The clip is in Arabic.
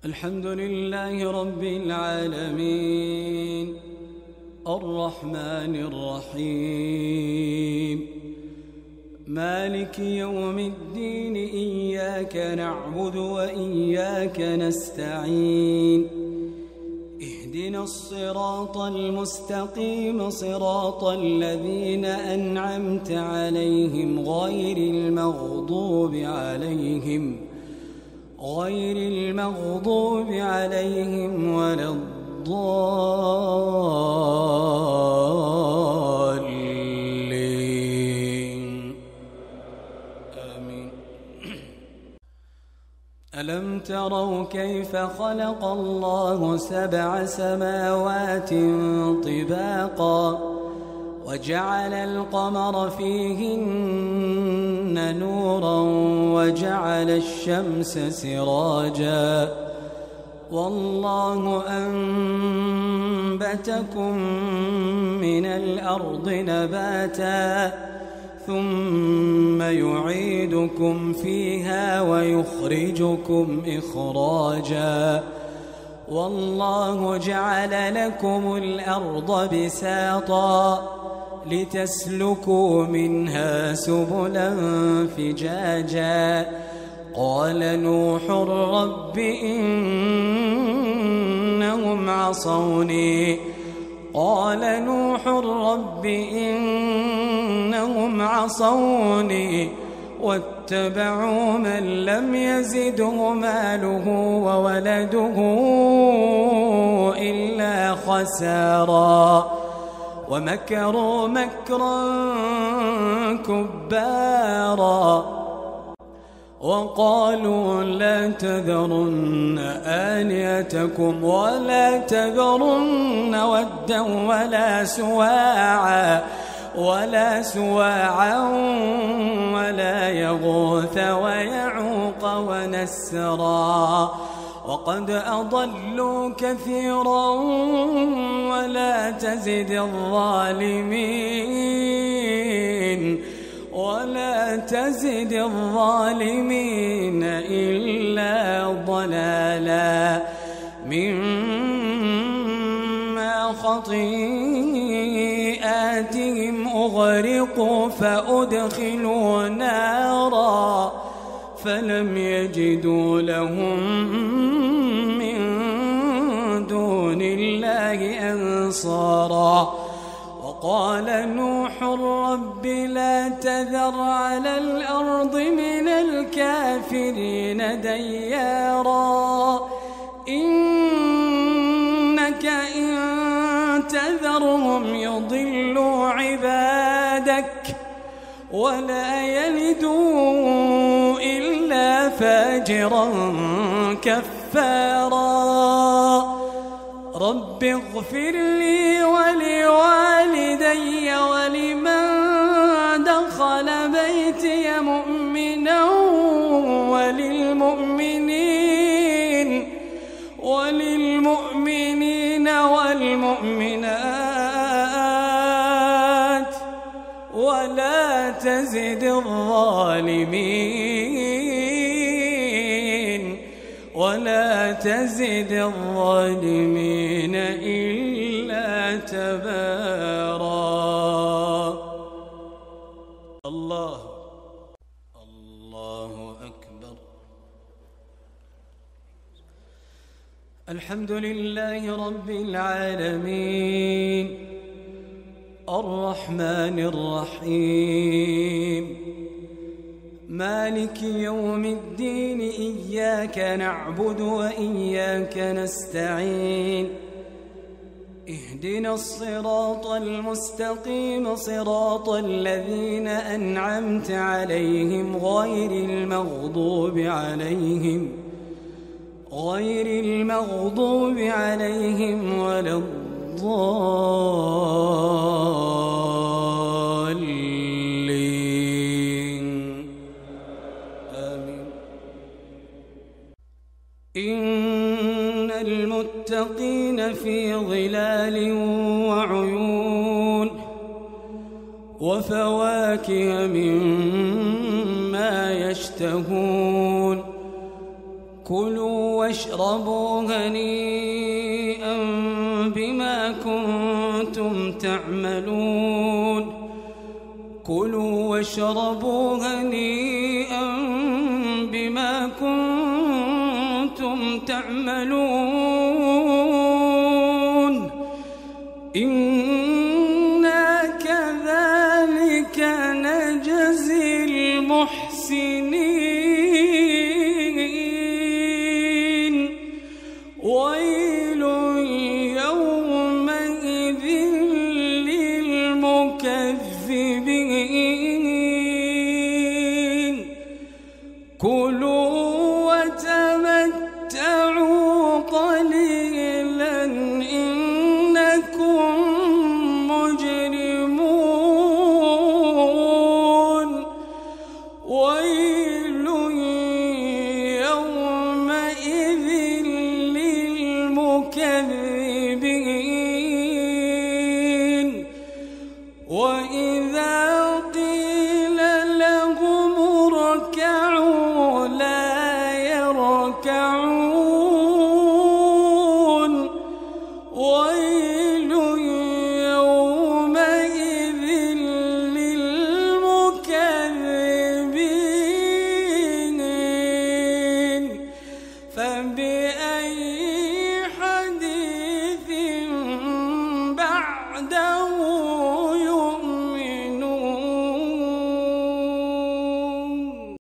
الحمد لله رب العالمين الرحمن الرحيم مالك يوم الدين إياك نعبد وإياك نستعين اهدنا الصراط المستقيم صراط الذين أنعمت عليهم غير المغضوب عليهم ولا الضالين آمين. ألم تروا كيف خلق الله 7 سماوات طباقا وجعل القمر فيهن نورا وجعل الشمس سراجا والله أنبتكم من الأرض نباتا ثم يعيدكم فيها ويخرجكم إخراجا والله جعل لكم الأرض بساطا لتسلكوا منها سبلا فجاجا قال نوح رب إنهم عصوني واتبعوا من لم يزده ماله وولده إلا خسارا ومكروا مكرا كبارا وقالوا لا تذرن آلهتكم ولا تذرن ودا ولا سواعا ولا يغوث ويعوق ونسرا وقد أضلوا كثيرا ولا تزد الظالمين إلا ضلالا مما خطيئاتهم أغرقوا فأدخلوا نارا فلم يجدوا لهم من دون الله أنصارا وقال نوح رب لا تذر على الأرض من الكافرين ديارا إنك إن تذرهم يضلوا عبادك ولا يلدوا إلا فاجرا كفارا رب اغفر لي ولوالدي ولمن دخل بيتي مؤمنا وللمؤمنين والمؤمنات ولا تزد الظالمين إلا تبارا. الله أكبر. الحمد لله رب العالمين الرحمن الرحيم مالك يوم الدين إياك نعبد وإياك نستعين اهدنا الصراط المستقيم صراط الذين أنعمت عليهم غير المغضوب عليهم ولا الضالين آمين. إن المتقين في ظلال وعيون وفواكه، وفواكه مما يشتهون، وفواكه مما يشتهون، وفواكه مما يشتهون، وفواكه مما يشتهون، وفواكه مما يشتهون، وفواكه مما يشتهون، وفواكه مما يشتهون، وفواكه مما يشتهون، وفواكه مما يشتهون، وفواكه مما يشتهون، كلوا واشربوا هنيئا بما كنتم تعملون كلوا واشربوا هنيئا بما كنتم تعملون إنا كذلك نجزي المحسنين